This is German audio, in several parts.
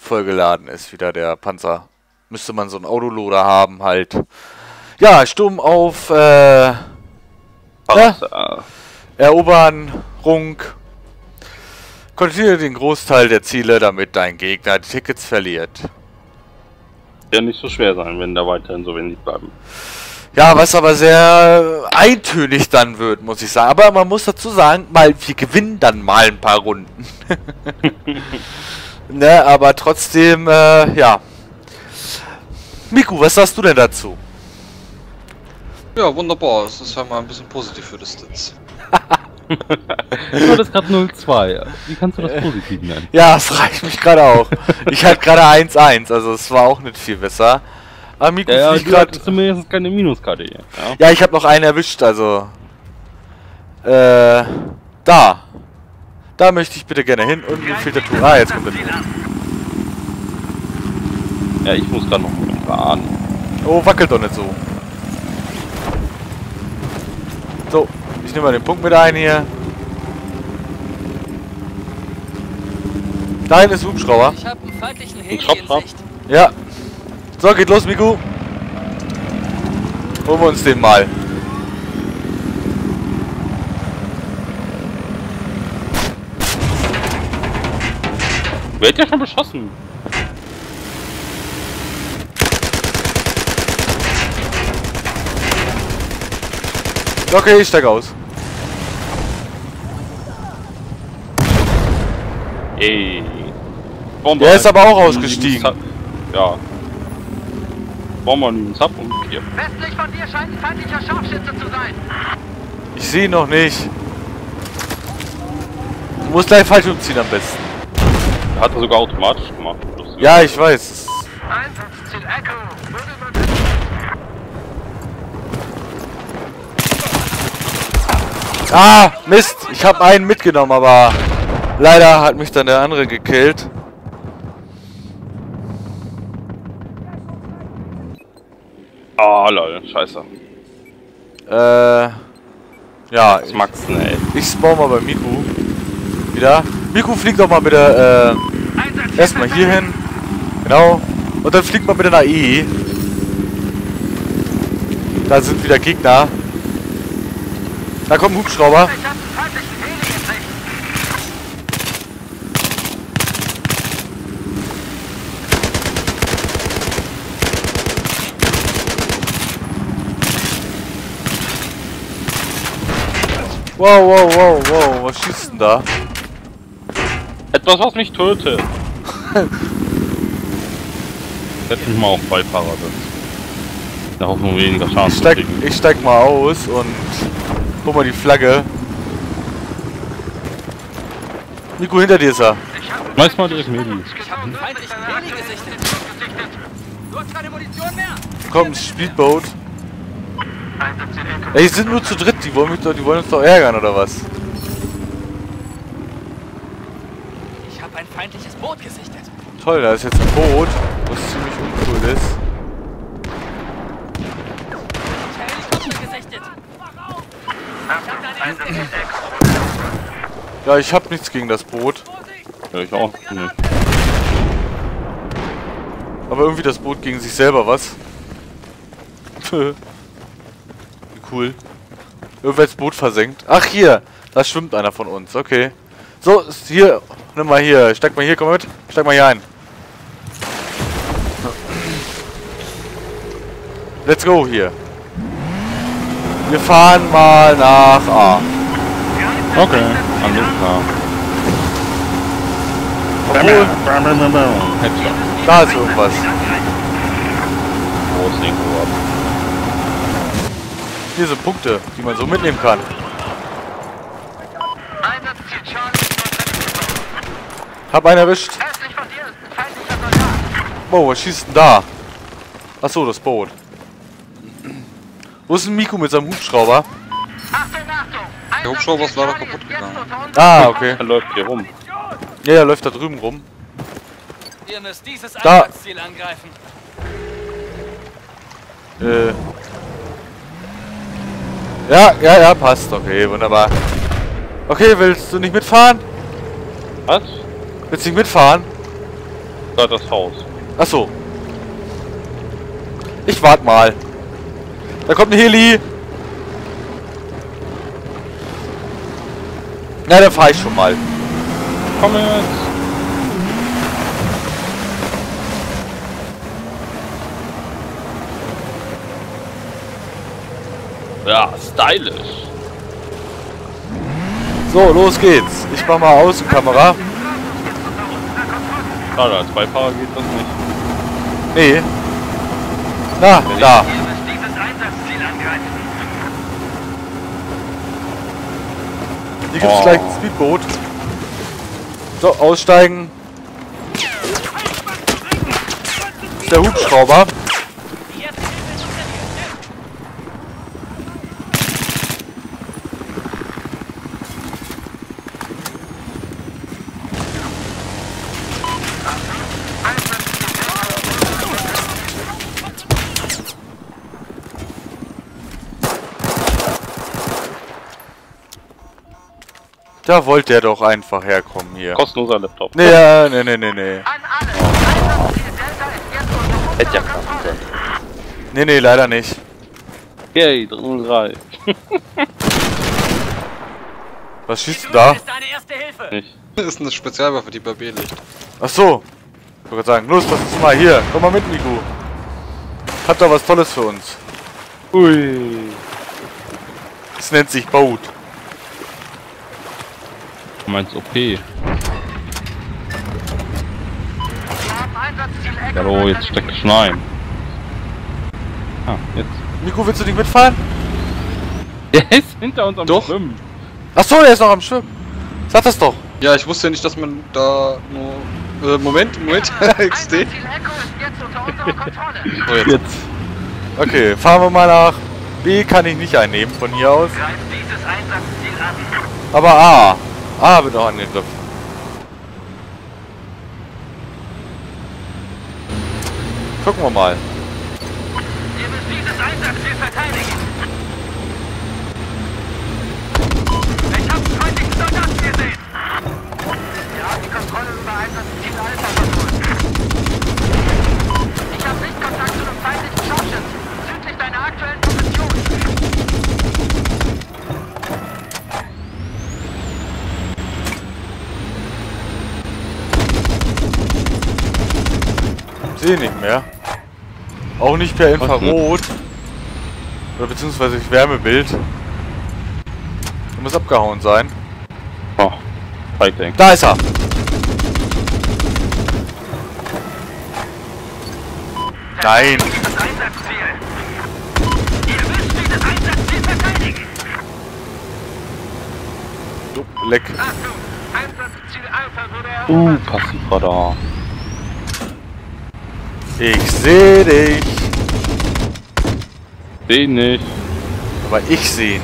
vollgeladen ist, wieder der Panzer. Müsste man so einen Autoloader haben halt. Ja, Sturm auf Eroberung. Kontrolliere den Großteil der Ziele, damit dein Gegner die Tickets verliert. Ja, nicht so schwer sein, wenn da weiterhin so wenig bleiben. Ja, was aber sehr eintönig dann wird, muss ich sagen. Aber man muss dazu sagen, wir gewinnen dann mal ein paar Runden. Ne, aber trotzdem, ja. Miku, was sagst du denn dazu? Ja, wunderbar. Es ist ja mal ein bisschen positiv für Distanz. Du hattest gerade 0-2. Wie kannst du das positiv nennen? Ja, frage ich mich gerade auch. Ich hatte gerade 1-1, also es war auch nicht viel besser. Aber Miku fliegt gerade zumindest keine Minuskarte hier. Ja, ich habe noch einen erwischt, also. Da. Da möchte ich bitte gerne hin und mir fehlt der Tour. Ah, jetzt kommt der Tour. Ja, ich muss gerade noch fahren. Oh, wackelt doch nicht so. So, ich nehme mal den Punkt mit ein hier. Dahin ist Hubschrauber. Ich habe einen feindlichen Heli in Sicht. Ja. So, geht los, Miku. Holen wir uns den mal. Wer hat ja schon beschossen? Okay, ich steig aus. Ey. Bomber. Der ist aber auch ausgestiegen. Ja. Bomber in den Sub und hier. Westlich von dir scheint ein feindlicher Scharfschütze zu sein. Ich sehe ihn noch nicht. Du musst gleich falsch umziehen am besten. Hat er sogar automatisch gemacht. Ja, ich weiß. Einsatzziel Echo. Ah, Mist. Ich habe einen mitgenommen, aber leider hat mich dann der andere gekillt. Ah, lol, scheiße. Ja. Das Max, ey. Ich spawn mal bei Miku. Wieder. Miku, fliegt doch mal bitte, erstmal hier hin. Genau. Und dann fliegt mal bitte nach E. Da sind wieder Gegner. Da kommt ein Hubschrauber. Wow, wow, wow, wow. Was schießt denn da? Etwas, was mich tötet. Setz mich mal auf Beifahrersitz. Da hoffen wir weniger Schaden zu kriegen. Ich steig mal aus und guck mal die Flagge. Miku, hinter dir ist er. Schmeiß mal direkt Medi. Ich habe einen feindlichen Heli gesichtet. Du hast keine Munition mehr. Komm, Speedboat. Ey, die sind nur zu dritt, die wollen uns doch ärgern, oder was? Ich habe ein feindliches Boot gesichtet. Toll, da ist jetzt ein Boot, was ziemlich uncool ist. Helikopter gesichtet. Ja, ich hab nichts gegen das Boot. Ja, ich auch nicht. Aber irgendwie das Boot gegen sich selber, was? Wie cool. Irgendwer das Boot versenkt. Ach, hier. Da schwimmt einer von uns. Okay. So, hier. Nimm mal hier. Steig mal hier, komm mit. Steig mal hier ein. Let's go hier. Wir fahren mal nach A. Okay, alles klar. Obwohl, Headshot. da ist irgendwas. Groß Ding ab. Hier sind Punkte, die man so mitnehmen kann. Einsatzziel Charlie. Hab einen erwischt. Östlich von dir ist ein feindlicher Soldat. Wow, was schießt denn da? Achso, das Boot. Wo ist denn Miku mit seinem Hubschrauber? Achtung, Achtung. Der Hubschrauber ist leider kaputt gegangen. Ah, okay. Er läuft hier rum. Ja, er läuft da drüben rum. Ihr müsst dieses Da. Einsatzziel angreifen. Ja, passt. Okay, wunderbar. Okay, willst du nicht mitfahren? Was? Willst du nicht mitfahren? Da das Haus. Ach so. Ich warte mal. Da kommt ein Heli. Na, dann fahre ich schon mal. Komm jetzt. Ja, stylisch. So, los geht's. Ich mach mal Außenkamera. Schade, als Beifahrer geht das nicht. Nee. Na, da. Ihr müsst dieses Einsatzziel angreifen. Hier gibt's gleich ein Speedboot. So, aussteigen. Das ist der Hubschrauber. Da wollte der doch einfach herkommen hier. Kostenloser Laptop. Nee, ja, nee. An alle. Einsatzziel Delta ist jetzt unter Hätte ja unserer klappen Kontrolle. können. Nee, leider nicht. Yay, 303. Was schießt du da? Ist deine erste Hilfe. Nicht. Das ist eine Spezialwaffe, die bei B liegt. Ach so. Ich wollte gerade sagen, los, lass uns mal hier. Komm mal mit, Miku. Hat doch was Tolles für uns. Ui. Das nennt sich Boot. Du meinst OP. Wir haben Einsatzziel Echo. Hallo, jetzt steckt es schon ein. Ah, jetzt. Miku, willst du nicht mitfahren? Der ist hinter uns am Doch. Schwimmen. Ach so, der ist noch am Schwimmen. Sag das doch. Ja, ich wusste ja nicht, dass man da nur... Moment. XD. Einsatzziel Echo ist jetzt unter unserer Kontrolle. So, jetzt. Okay, fahren wir mal nach B. Kann ich nicht einnehmen von hier aus. Greift dieses Einsatzziel an. Aber A. A wird noch angegriffen. Gucken wir mal. Ihr müsst dieses Einsatzziel verteidigen. Ich hab einen feindlichen Soldaten gesehen. Wir haben die Kontrolle über Einsatzziel Alpha verloren. Ich habe Sichtkontakt zu einem feindlichen Scharfschützen. Südlich deiner aktuellen Position. Sehe nicht mehr. Auch nicht per Infrarot. Oder beziehungsweise Wärmebild. Der muss abgehauen sein. Oh, Fighting. Da ist er! Nein! Das Einsatzziel. Ihr müsst dieses Einsatzziel verteidigen. So, leck. Achtung, Einsatzziel Alpha wurde erobert. Passivradar. Ich sehe dich. Den nicht. Aber ich sehe ihn.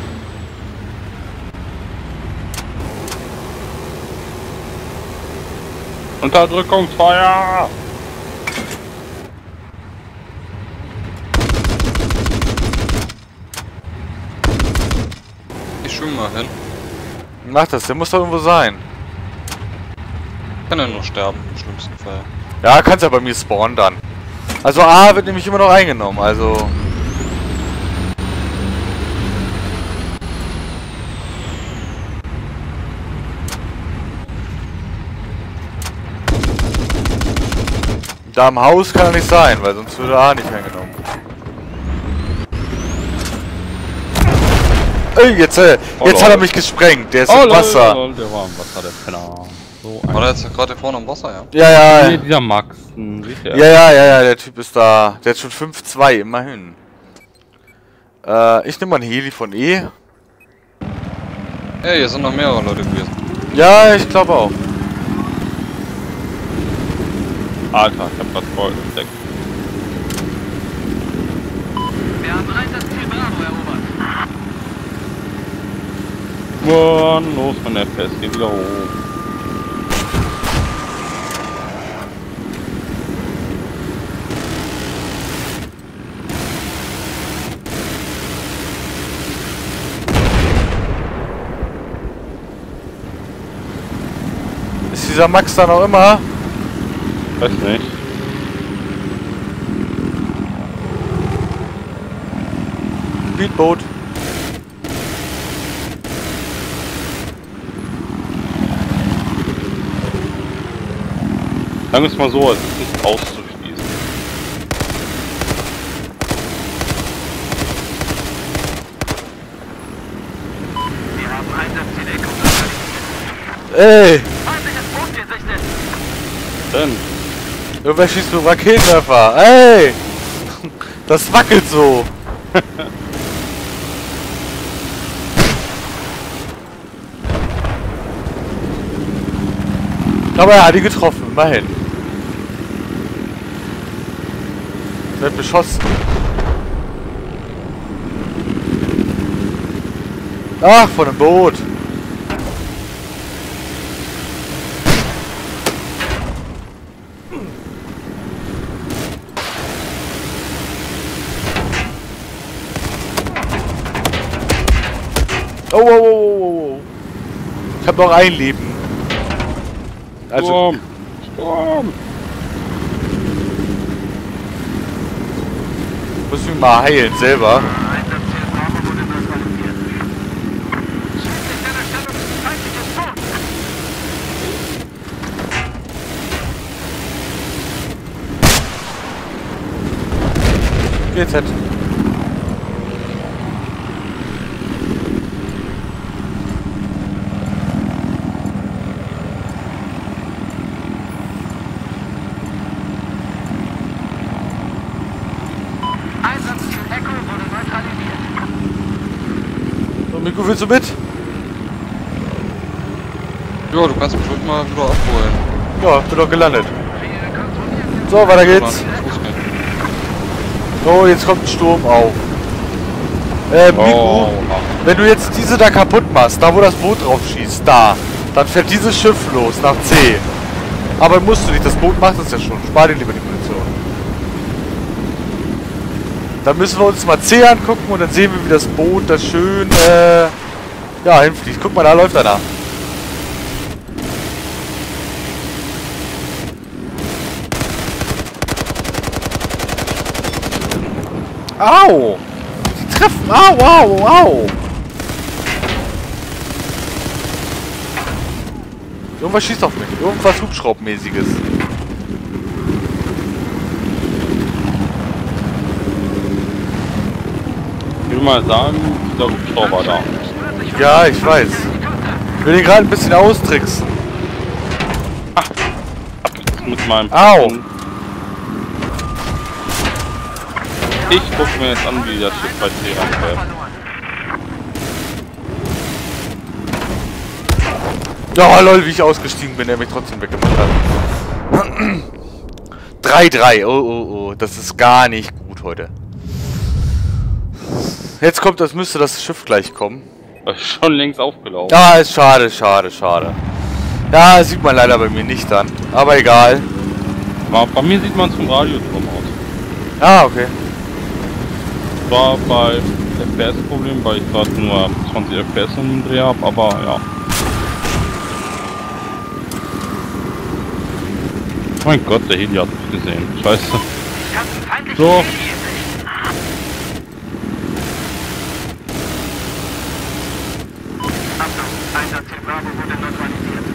Unterdrückungsfeuer! Ich schwimme mal hin. Mach das, der muss doch irgendwo sein. Kann er nur sterben, im schlimmsten Fall. Ja, kannst ja bei mir spawnen dann. Also A wird nämlich immer noch eingenommen, also... Da im Haus kann er nicht sein, weil sonst würde A nicht eingenommen. Jetzt hat er mich gesprengt, der ist im Wasser. Lol, der war im Wasser, der Penner. So War der jetzt gerade vorne im Wasser, ja? Ja, Nee, dieser Max. Siehst du ja, der Typ ist da. Der hat schon 5-2, immerhin. Ich nehme mal einen Heli von E. Ey, hier sind noch mehrere Leute gewesen. Ja, ich glaube auch. Alter, ich hab das voll entdeckt. Wir haben Einsatzziel Bravo erobert. Mann, los, mein FPS geht wieder hoch. Ist dieser Max da noch immer? Weiß nicht. Speedboot. Sagen wir es mal so, es ist nicht auszuschließen. Wir haben Einsatzziel-Echo. Ey! Feindliches Boot gesichtet. Denn, Irgendwer schießt mit dem Raketenwerfer. Ey! Das wackelt so. Aber er hat die getroffen, immerhin. Wird beschossen. Ach, von einem Boot. Oh, oh, oh, oh, oh. Ich hab noch ein Leben. Also, Sturm! Sturm! muss ich mich mal heilen selber. Einsatzziel Bravo wurde neutralisiert. Schließlich deiner Stellung ist feindliches Boot. GZ. Einsatzziel Echo wurde neutralisiert. So, Miku, willst du mit? Ja, du kannst mich ruhig mal wieder abholen. Ja, bin doch gelandet. Wir kontrollieren So, weiter Oder geht's. Fuß gehen. So, jetzt kommt ein Sturm auf. Miku, Oh, wenn du jetzt diese da kaputt machst, da wo das Boot drauf schießt, da, dann fährt dieses Schiff los nach C. Aber musst du nicht, das Boot macht es ja schon. Spar dir lieber die Munition. Dann müssen wir uns mal C angucken und dann sehen wir, wie das Boot da schön, ja, hinfliegt. Guck mal, da läuft einer. Au! Die treffen! Au, au, au! Irgendwas schießt auf mich. Irgendwas Hubschraubmäßiges. ich will mal sagen, der Hubschrauber da. Ja, ich weiß. Ich will den gerade ein bisschen austricksen. Mit meinem Au! Ich guck mir jetzt an, wie das Schiff bei C ranfährt. Ja, lol, wie ich ausgestiegen bin, der mich trotzdem weggemacht hat. 3-3. Oh, oh, oh. Das ist gar nicht gut heute. Jetzt kommt, das müsste das Schiff gleich kommen. Das ist schon längst aufgelaufen. Ja, ist schade, schade, schade. Ja, sieht man leider bei mir nicht dann. Aber egal. Aber bei mir sieht man es vom Radioturm aus. Ah, okay. War bei FPS-Problem, weil ich gerade nur 20 FPS im Dreh habe, aber ja. Mein Gott, der Heli hat mich gesehen. Scheiße. Ich habe einen feindlichen So. Heli in Sicht. Achtung, Einsatzziel Bravo wurde neutralisiert.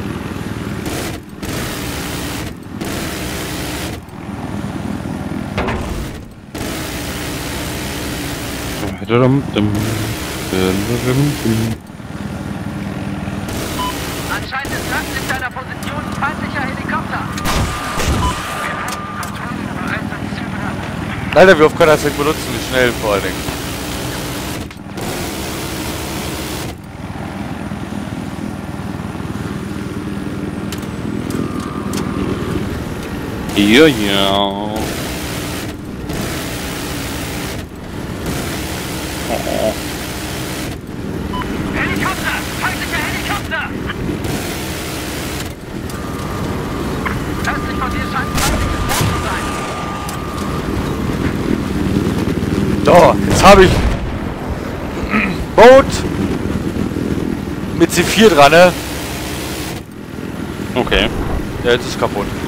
Anscheinend ist nördlich deiner Position ein feindlicher Helikopter. Wir haben die Kontrolle über Einsatzziel Bravo. Leider, wie oft kann er das nicht benutzen, wie schnell vor allen Dingen. Ja, ja. Oh. Helikopter! Feindlicher Helikopter! Östlich von dir scheint ein feindliches Boot zu sein. So, jetzt habe ich Boot mit C4 dran, ne? Okay. Ja, jetzt ist es kaputt.